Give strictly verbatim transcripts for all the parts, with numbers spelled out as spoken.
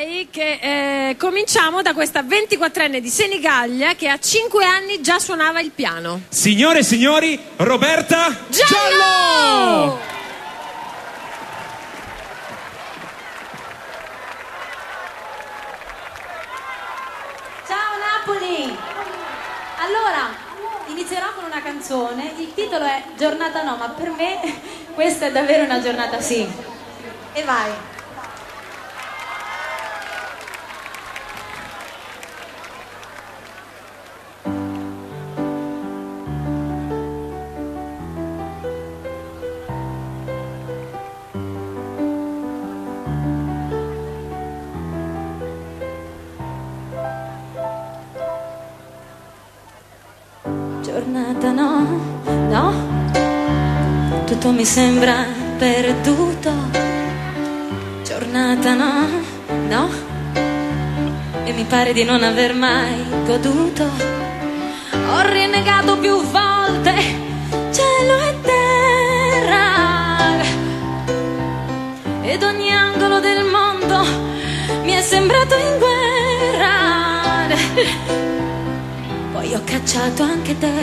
direi che eh, cominciamo da questa ventiquattrenne di Senigallia che a cinque anni già suonava il piano. Signore e signori, Roberta Giallo! Giallo! Ciao Napoli! Allora, inizierò con una canzone, il titolo è Giornata no, ma per me questa è davvero una giornata sì. E vai! Giornata no, no, tutto mi sembra perduto. Giornata no, no, e mi pare di non aver mai goduto. Ho rinnegato più volte cielo e terra, ed ogni angolo del mondo mi è sembrato in guerra. Poi ho cacciato anche te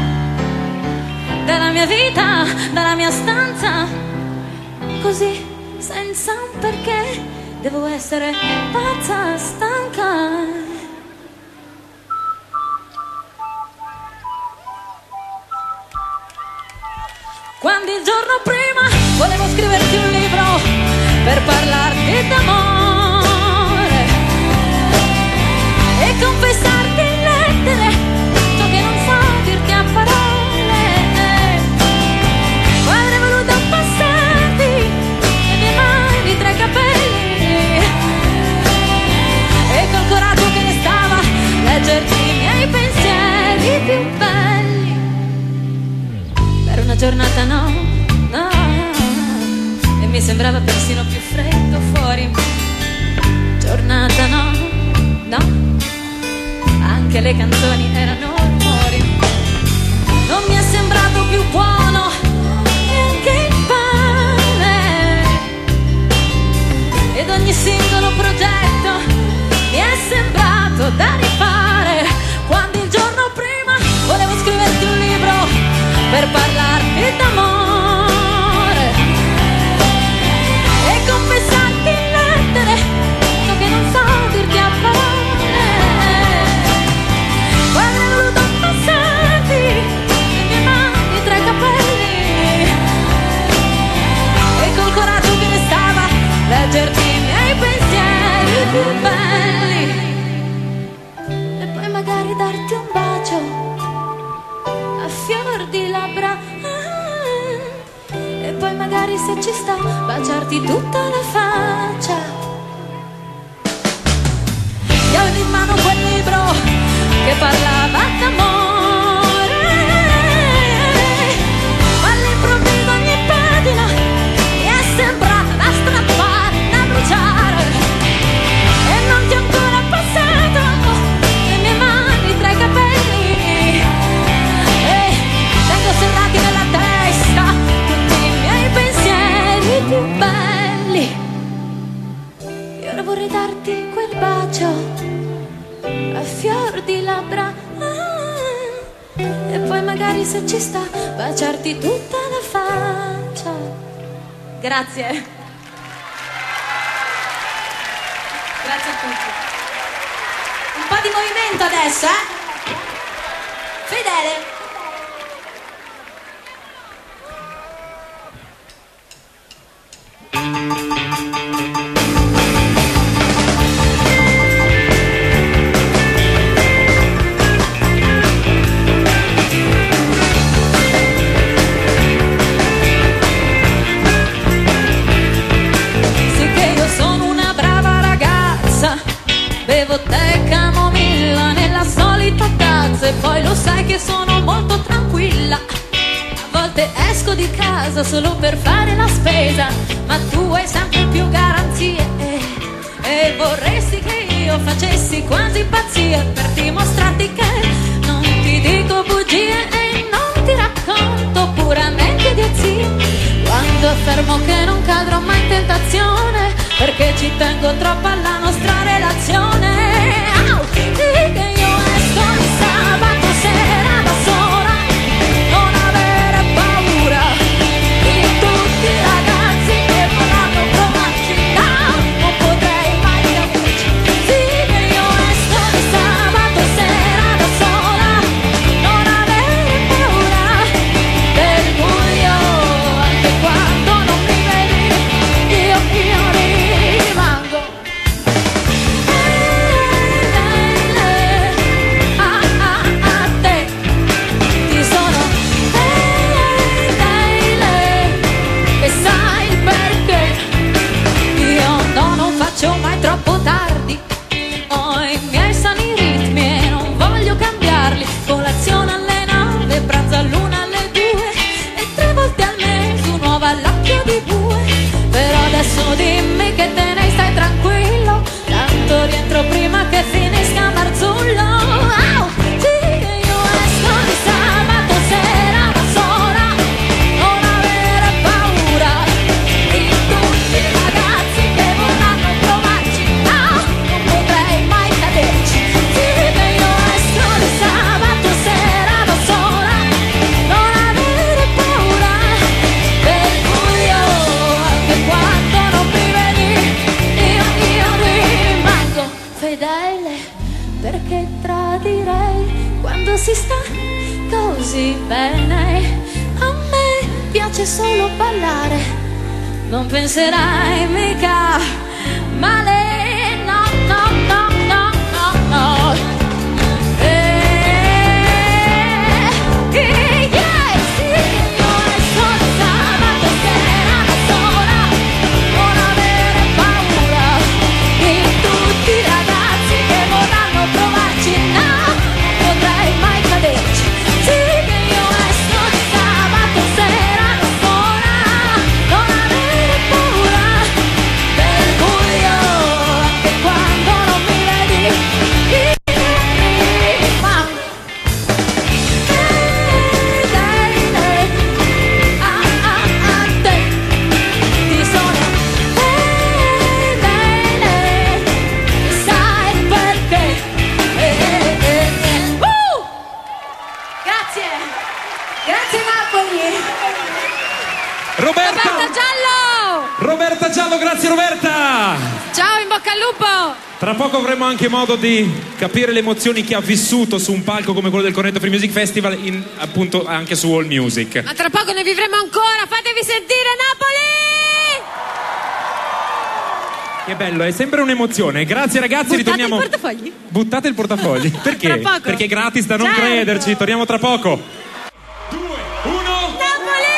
dalla mia vita, dalla mia stanza, così senza un perché. Devo essere pazza, stanca. Quando il giorno prima volevo scriverti un libro per parlarti d'amore e confessarti in lettere ciò che non so dirti a parole. Poi avrei voluto passarti le mie mani tra i capelli e col coraggio che ne stava leggerti i miei pensieri più belli. Per una giornata no, no, e mi sembrava persino più freddo fuori. Giornata no, no, anche le canzoni erano rumori. Non mi è sembrato più buono neanche il pane, ed ogni singolo progetto mi è sembrato da rifare. Quando il giorno prima volevo scriverti un libro per parlarti d'amore e confessarti in lettere ciò che non so dirti a parole. Poi avrei voluto passarti le mie mani tra i capelli e col coraggio che ne stava leggerti i miei pensieri più belli, e poi magari darti un bacio a fior di labbra, ah, e poi magari se ci sta baciarti tutta la faccia. Io avevo in mano quel libro che parlava d'amore, ma all'improvviso ogni pagina mi è sembrata da strappare, da bruciare, e non ti ho ancora passato le mie mani tra i capelli e tengo serrati nella testa tutti i miei pensieri più belli. E ora vorrei darti quel bacio a fior di labbra, ah, e poi magari se ci sta baciarti tutta la faccia. Grazie. Grazie a tutti. Un po' di movimento adesso, eh? Fedele. Bevo tè e camomilla nella solita tazza, e poi lo sai che sono molto tranquilla. A volte esco di casa solo per fare la spesa, ma tu hai sempre più garanzie, e, e vorresti che io facessi quasi pazzia per dimostrarti che non ti dico bugie e non ti racconto puramente idiozie. Quando affermo che non cadrò mai in tentazione, perché ci tengo troppo alla nostra perché tradirei quando si sta così bene. A me piace solo ballare, non penserai mica male, no, no, no, no, no, no. Eh, eh, yeah, sì, non è solo sabato sera da sola, non avere paura di tutti i ragazzi che vorranno provarci, no, potrei mai caderci. Sì, che io resto sabato sera da sola, non avere paura del buio, anche quando non mi vedi in prima. Dai, dai, dai, ah, ah, ah, te, ti sono, dai, dai, dai, sai perché, eh, eh, eh, eh. Uh! Grazie, grazie Napoli. Roberta! Roberta Giallo! Roberta Giallo, grazie Roberta! Ciao, in bocca al lupo! Tra poco avremo anche modo di capire le emozioni che ha vissuto su un palco come quello del Cornetto Free Music Festival, in, appunto anche su All Music. Ma tra poco ne vivremo ancora, fatevi sentire Napoli! Che bello, è sempre un'emozione. Grazie ragazzi, Buttate ritorniamo. il portafogli? Buttate il portafogli. Perché? Tra poco. Perché è gratis da non Certo. crederci. Torniamo tra poco. Due, uno. Napoli!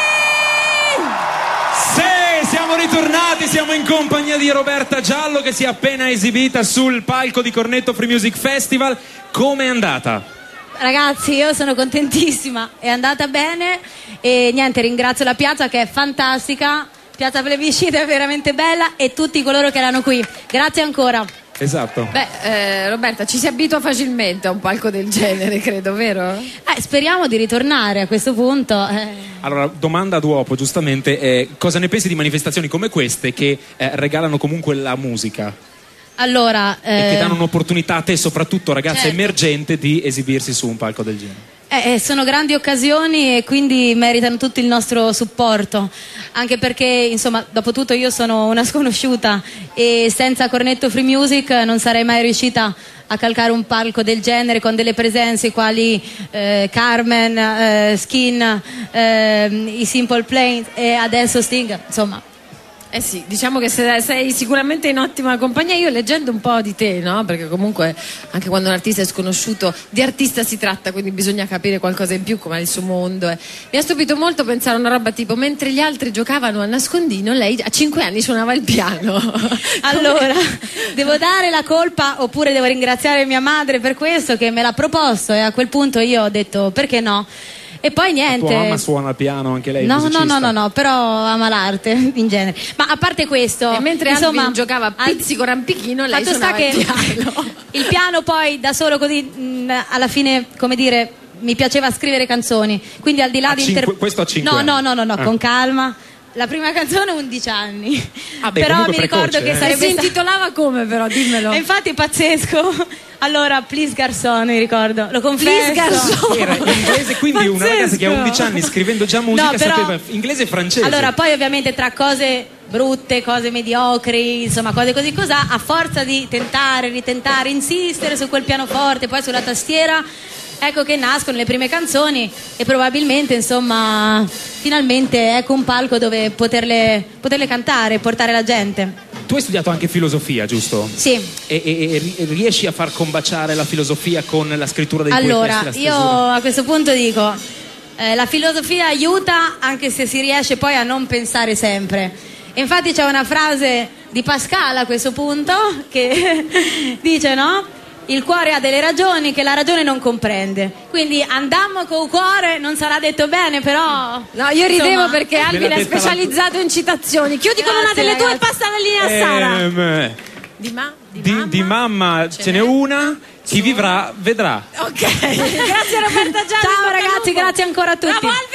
Sì, siamo ritornati, siamo in compagnia di Roberta Giallo che si è appena esibita sul palco di Cornetto Free Music Festival. Come è andata? Ragazzi, io sono contentissima, è andata bene e niente, ringrazio la piazza che è fantastica, piazza Plebiscito è veramente bella e tutti coloro che erano qui. Grazie ancora. Esatto. Beh, eh, Roberta, ci si abitua facilmente a un palco del genere, credo, vero? Eh, speriamo di ritornare a questo punto. eh. Allora, domanda ad uopo, giustamente, eh, cosa ne pensi di manifestazioni come queste che eh, regalano comunque la musica Allora, e che eh, danno un'opportunità a te, soprattutto ragazza certo. emergente, di esibirsi su un palco del genere? eh, eh, sono grandi occasioni e quindi meritano tutto il nostro supporto, anche perché insomma, dopo tutto io sono una sconosciuta e senza Cornetto Free Music non sarei mai riuscita a calcare un palco del genere con delle presenze quali eh, Carmen, eh, Skin, eh, i Simple Plan e adesso Sting, insomma. Eh sì, diciamo che se- sei sicuramente in ottima compagnia. Io leggendo un po' di te, no? Perché comunque anche quando un artista è sconosciuto, di artista si tratta, quindi bisogna capire qualcosa in più, com'è il suo mondo. eh. Mi ha stupito molto pensare a una roba tipo: mentre gli altri giocavano a nascondino, lei a cinque anni suonava il piano. Allora, devo dare la colpa oppure devo ringraziare mia madre per questo che me l'ha proposto e a quel punto io ho detto perché no? E poi niente. Tua mamma suona il piano, anche lei? No, no, musicista? no, no, no, però ama l'arte in genere. Ma a parte questo, E mentre insomma, Alvin giocava a al- pizzico rampichino, lei fatto sta suonava che il piano. il piano poi da solo così mh, alla fine, come dire, mi piaceva scrivere canzoni. Quindi al di là A di cinque- questo a cinque No, anni. no, no, no, no, Ah. con calma. La prima canzone undici anni. Ah, beh, però mi comunque ricordo precoce, che eh. E sarebbe si sta- intitolava come però, dimmelo. E infatti pazzesco. Allora, Please Garçon, mi ricordo. Lo confesso. Please Garçon. Era in inglese, quindi una ragazza che a Pazzesco. undici anni scrivendo già musica No, però- sapeva inglese e francese. Allora, poi ovviamente tra cose brutte, cose mediocri, insomma, cose così cos'ha, a forza di tentare, ritentare, insistere su quel pianoforte, poi sulla tastiera, ecco che nascono le prime canzoni e probabilmente, insomma, finalmente ecco un palco dove poterle, poterle cantare, portare la gente. Tu hai studiato anche filosofia, giusto? Sì. E, e- e ri- riesci a far combaciare la filosofia con la scrittura dei tuoi Allora, testi, la io stesura? a questo punto dico, eh, la filosofia aiuta anche se si riesce poi a non pensare sempre. E infatti c'è una frase di Pascal a questo punto che dice, no? Il cuore ha delle ragioni che la ragione non comprende. Quindi andammo col cuore, non sarà detto bene, però... No, io ridevo insomma, perché Alvin l'ha è detta la- specializzato in citazioni. Chiudi con una Grazie, delle tue e ragazzi. passa la linea a Sara. Ehm, Di, ma- di di, mamma? di mamma ce n'è una, chi vivrà vedrà. Ok, grazie Roberta Gianni. Ciao ragazzi, grazie ancora a tutti. Bravo Alvin!